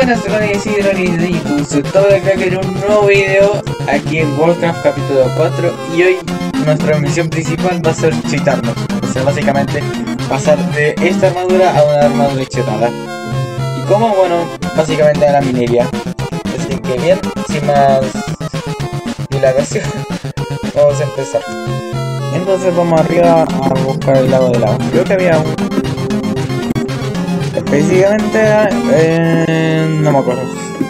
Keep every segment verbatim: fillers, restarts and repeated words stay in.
buenas, soy Isidro y puse todo de acá en un nuevo video aquí en Warcraft capítulo cuatro. Y hoy nuestra misión principal va a ser cheatarnos, o sea, básicamente pasar de esta armadura a una armadura chetada. Y como, bueno, básicamente a la minería. Así que bien, sin más dilatación, vamos a empezar. Entonces vamos arriba a buscar el lago de lava. Creo que había un... específicamente... Eh, no me acuerdo.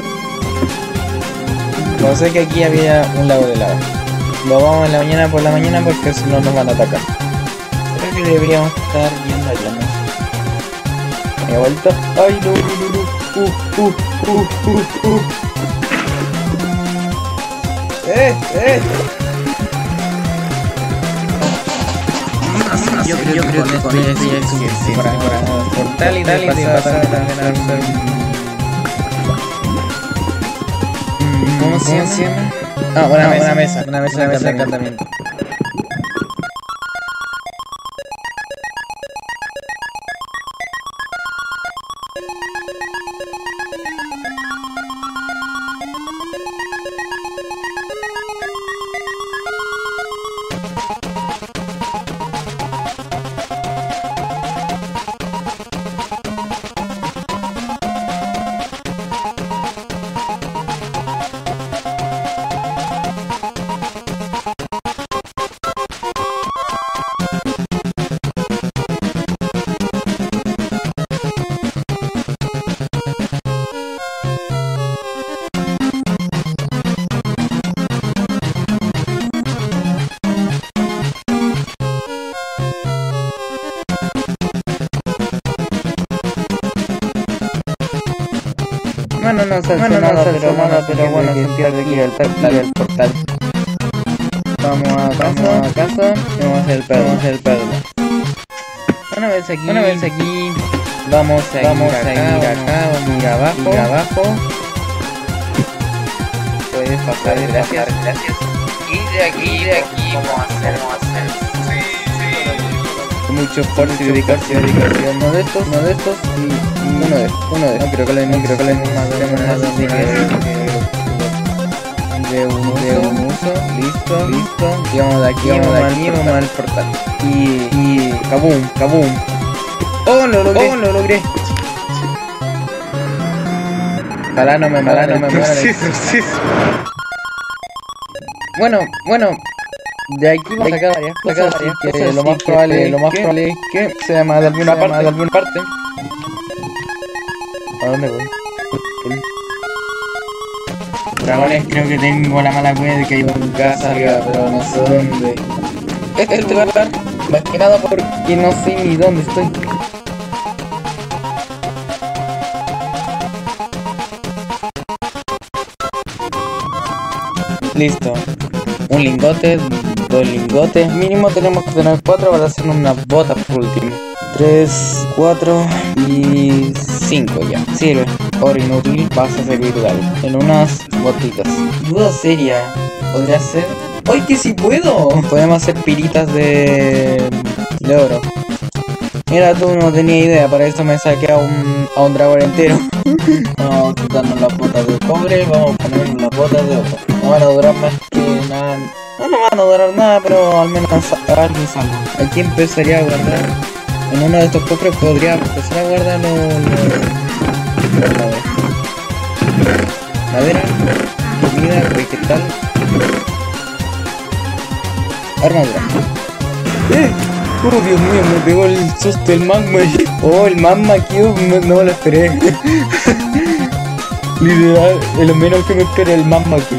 No sé que aquí había un lago de lava. Lo vamos en la mañana por la mañana porque si no nos van a atacar. Creo que deberíamos estar yendo allá, ¿no? Me he vuelto. ¡Ay, no, no, no! ¡Uh, uh, uh, uh, uh! ¡Eh, eh! Yo creo, yo creo que con esto ya es suficiente para portal y tal y pasar también a hacer... ¿Cómo se llama? Ah, una mesa, una mesa, una mesa de encantamiento. Bueno, no se bueno, nada, no pero, nada, pero bueno, sentir de aquí el portal, el portal. Vamos a casa, vamos a casa y vamos a hacer el perro, vamos a hacer el perro. Una vez aquí, una vez aquí, vamos a vamos ir acá, a ir acá, vamos a ir abajo, ir abajo. Puedes pasar, gracias, gracias. Y de aquí, de aquí, vamos a hacer, vamos a hacer. Mucho esfuerzo y dedicación, dedicación, uno de estos, uno de estos y, y uno de estos, uno de estos. No creo que le no creo que le más de de un de un uso, listo, listo. Y vamos de aquí, vamos de aquí, vamos al portal. Y y kaboom, kaboom. Oh, lo logré, oh, lo logré. Ojalá no me ojalá no me muera. Bueno, bueno. De aquí vamos a sacar varias cosas, varias que cosas lo más que probable, lo más probable es que sea más de alguna parte, de alguna parte. ¿A dónde voy? Dragones, creo que tengo la mala cuenta de que hay un casa arriba, pero no sé dónde. Este lugar, más que nada porque no sé ni dónde estoy. Listo. Un lingote, dos lingotes. Mínimo tenemos que tener cuatro para hacer unas botas por último. Tres, cuatro y cinco ya. Sirve. Oro inútil, vas a servir de algo. En unas botitas. Duda seria. ¿Podría ser? ¡Ay, que sí puedo! Podemos hacer piritas de... de oro. Mira, tú no tenía idea, para eso me saqué a un, a un dragón entero. Vamos a quitarnos las botas de cobre, vamos a poner las botas de oro. No van a durar más que nada. No, no van a durar nada, pero al menos algo y salvo. Aquí empezaría a guardar. En uno de estos cofres podría empezar a guardar los... los... madera, comida, vegetal, armadura. ¡Eh! ¡Oh, Dios mío! Me pegó el susto el magma. ¡Oh, el magma cube! No, no me lo esperé. Literal, es lo menos que me espera el magma cube.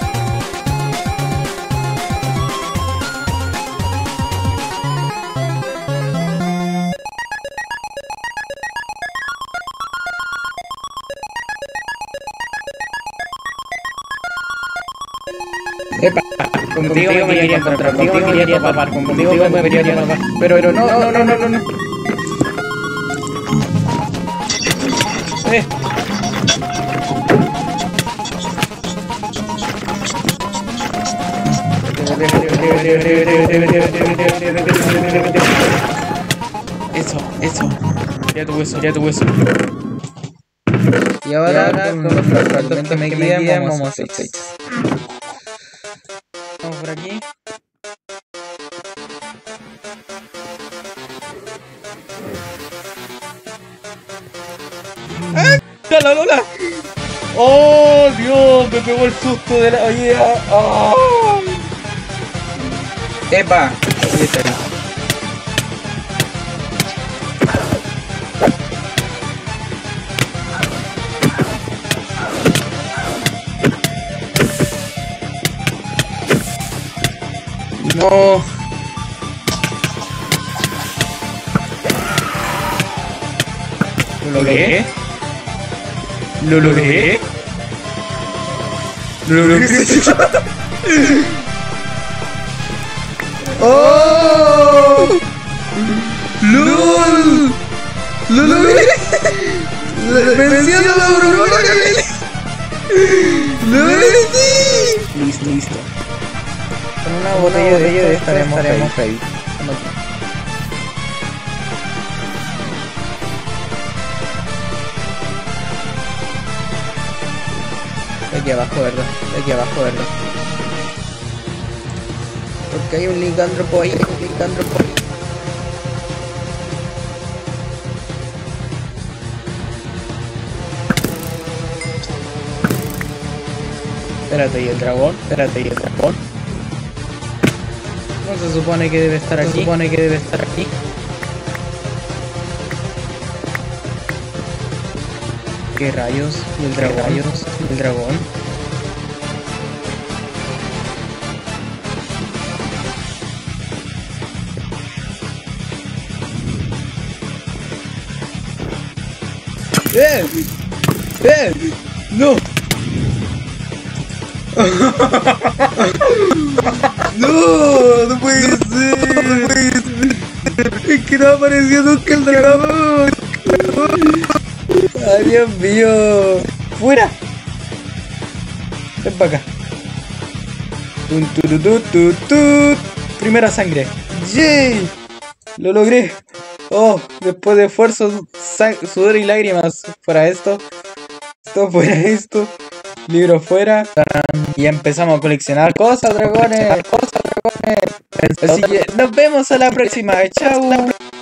Epa, contigo me quería encontrar, contigo me quería papar, contigo me quería papar, pero, pero no, no, no, no, no, no. Eh. Eso, eso. Ya tu hueso, ya tu hueso. Y ahora, ahora con los fragmentos que me guían vamos a hacer fechas. Vamos por aquí. ¡Ah! ¡La Lola! ¡Oh, Dios! Me pegó el susto de la vida. ¡Oh! ¡Epa! Ahí está. No. ¿Lo logré? ¿Lo logré? ¿Lo logré? ¡Oh! ¡Lol! ¡Lo logré! ¡Venciendo la Aurora! ¡Lo vencí! Listo, listo. Con una botella de ello estaremos ready. De aquí abajo, ¿verdad? De aquí abajo, ¿verdad? Porque hay un licántropo ahí, un licántropo ahí. Espérate, ¿y el dragón? Espérate, ¿y el dragón? No se supone que debe estar aquí. Se supone que debe estar aquí. ¿Qué rayos? ¿Y el dragón? Rayos? ¿Y el dragón? ¡Eh! ¡Eh! ¡No! ¡No! ¡No puede ser! ¡No puede ser! ¡Es que no apareció nunca el dragón! ¡Ay, Dios mío! ¡Fuera! Ven para acá. Tun, tu, tu, tu, tu, tu. Primera sangre. ¡Yay! Lo logré. Oh, después de esfuerzo, sudor y lágrimas. Fuera esto. Esto fuera esto. Libro fuera. Y empezamos a coleccionar cosas, dragones. Cosas, dragones. Así que nos vemos a la próxima. Chao.